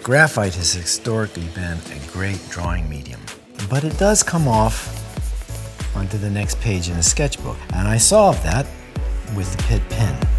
Graphite has historically been a great drawing medium, but it does come off onto the next page in a sketchbook, and I solved that with the Pitt pen.